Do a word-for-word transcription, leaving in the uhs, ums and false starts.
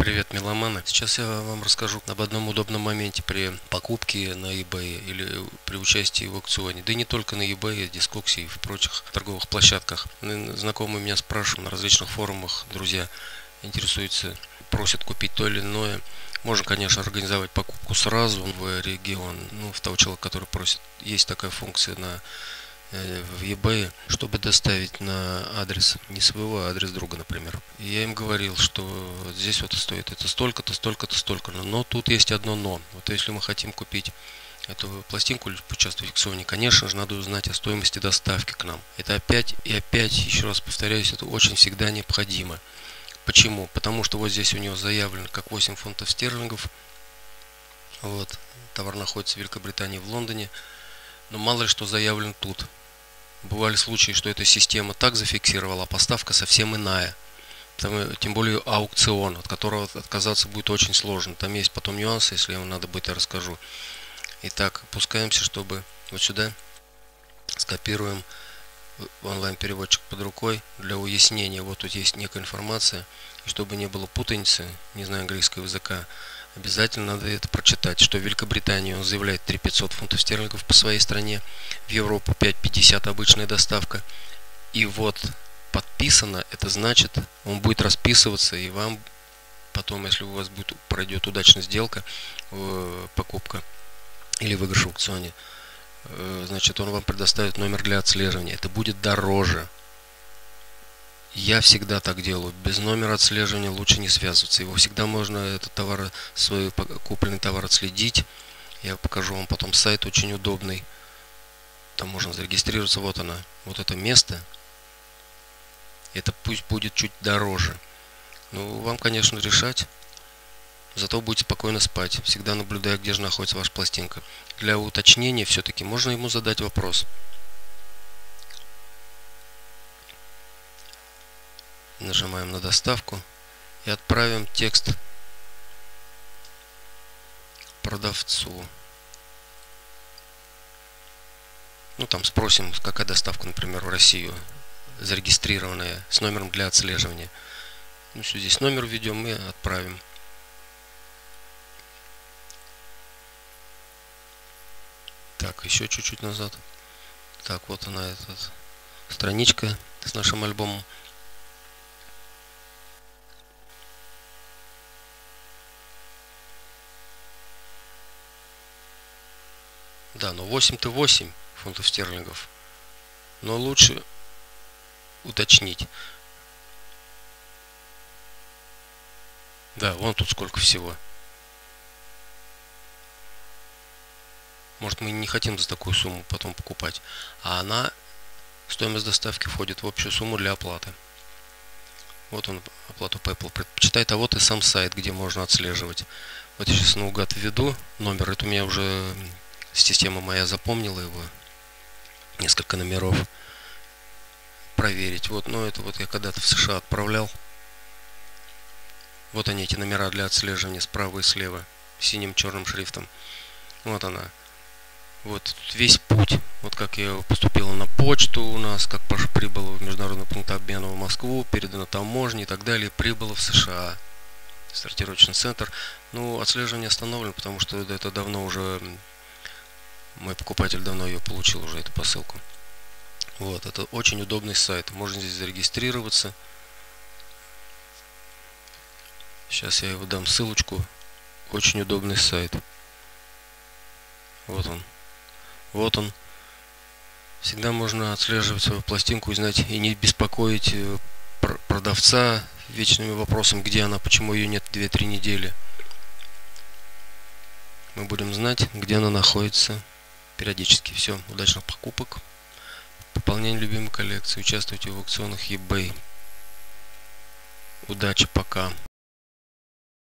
Привет, меломаны! Сейчас я вам расскажу об одном удобном моменте при покупке на eBay или при участии в аукционе. Да и не только на eBay, Discogs и в прочих торговых площадках. Знакомые меня спрашивают на различных форумах, друзья интересуются, просят купить то или иное. Можно, конечно, организовать покупку сразу в регион, ну, в того человека, который просит. Есть такая функция на в eBay, чтобы доставить на адрес не своего, а адрес друга, например. И я им говорил, что здесь вот стоит это столько-то, столько-то, столько-то. Но тут есть одно но. Вот если мы хотим купить эту пластинку или участвовать в аукционе, конечно же, надо узнать о стоимости доставки к нам. Это опять и опять, еще раз повторяюсь, это очень всегда необходимо. Почему? Потому что вот здесь у него заявлено как восемь фунтов стерлингов. Вот. Товар находится в Великобритании, в Лондоне. Но мало ли что заявлено тут. Бывали случаи, что эта система так зафиксировала, а поставка совсем иная. Тем более аукцион, от которого отказаться будет очень сложно. Там есть потом нюансы, если вам надо будет, я расскажу. Итак, опускаемся, чтобы вот сюда скопируем онлайн-переводчик под рукой для уяснения. Вот тут есть некая информация. И чтобы не было путаницы, не знаю английского языка, обязательно надо это прочитать, что в Великобритании он заявляет три тысячи пятьсот фунтов стерлингов по своей стране, в Европу пять пятьдесят обычная доставка. И вот подписано, это значит, он будет расписываться, и вам потом, если у вас будет, пройдет удачная сделка, покупка или выигрыш в аукционе, значит, он вам предоставит номер для отслеживания. Это будет дороже. Я всегда так делаю. Без номера отслеживания лучше не связываться. Его всегда можно, этот товар, свой купленный товар отследить. Я покажу вам потом сайт очень удобный. Там можно зарегистрироваться. Вот она. Вот это место. Это пусть будет чуть дороже. Ну, вам, конечно, решать. Зато будете спокойно спать. Всегда наблюдая, где же находится ваша пластинка. Для уточнения все-таки можно ему задать вопрос. Нажимаем на доставку и отправим текст продавцу. Ну, там спросим, какая доставка, например, в Россию, зарегистрированная, с номером для отслеживания. Ну, все, здесь номер введем и отправим. Так, еще чуть-чуть назад. Так, вот она, эта страничка с нашим альбомом. Да, но восемь-то восемь фунтов стерлингов. Но лучше уточнить. Да, вон тут сколько всего. Может, мы не хотим за такую сумму потом покупать. А она, стоимость доставки, входит в общую сумму для оплаты. Вот он, оплату PayPal предпочитает. А вот и сам сайт, где можно отслеживать. Вот я сейчас наугад введу номер. Это у меня уже система моя запомнила его. Несколько номеров. Проверить. Вот, ну это вот я когда-то в США отправлял. Вот они, эти номера для отслеживания справа и слева. Синим черным шрифтом. Вот она. Вот весь путь. Вот как я поступила на почту у нас, как прибыла в международный пункт обмена в Москву, передана таможне и так далее. Прибыла в США. Сортировочный центр. Ну, отслеживание остановлено, потому что это давно уже... Мой покупатель давно ее получил, уже эту посылку. Вот, это очень удобный сайт. Можно здесь зарегистрироваться. Сейчас я его дам ссылочку. Очень удобный сайт. Вот он. Вот он. Всегда можно отслеживать свою пластинку и знать, и не беспокоить продавца вечными вопросами, где она, почему ее нет две-три недели. Мы будем знать, где она находится периодически. Все, удачных покупок, пополнение любимой коллекции, участвуйте в аукционах eBay. Удачи, пока.